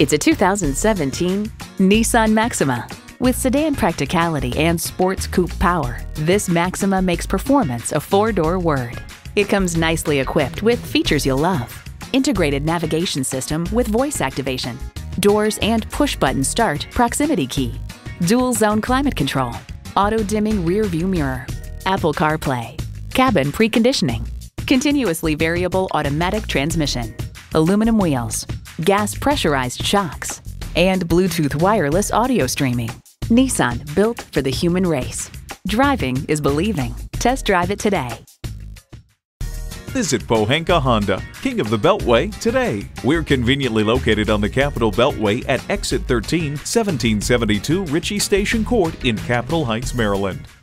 It's a 2017 Nissan Maxima. With sedan practicality and sports coupe power, this Maxima makes performance a four-door word. It comes nicely equipped with features you'll love. Integrated navigation system with voice activation, doors and push-button start proximity key, dual-zone climate control, auto-dimming rear-view mirror, Apple CarPlay, cabin preconditioning, continuously variable automatic transmission, aluminum wheels, gas pressurized shocks, and Bluetooth wireless audio streaming. Nissan, built for the human race. Driving is believing. Test drive it today. Visit Pohanka-Honda, King of the Beltway, today. We're conveniently located on the Capitol Beltway at Exit 13, 1772 Ritchie Station Court in Capitol Heights, Maryland.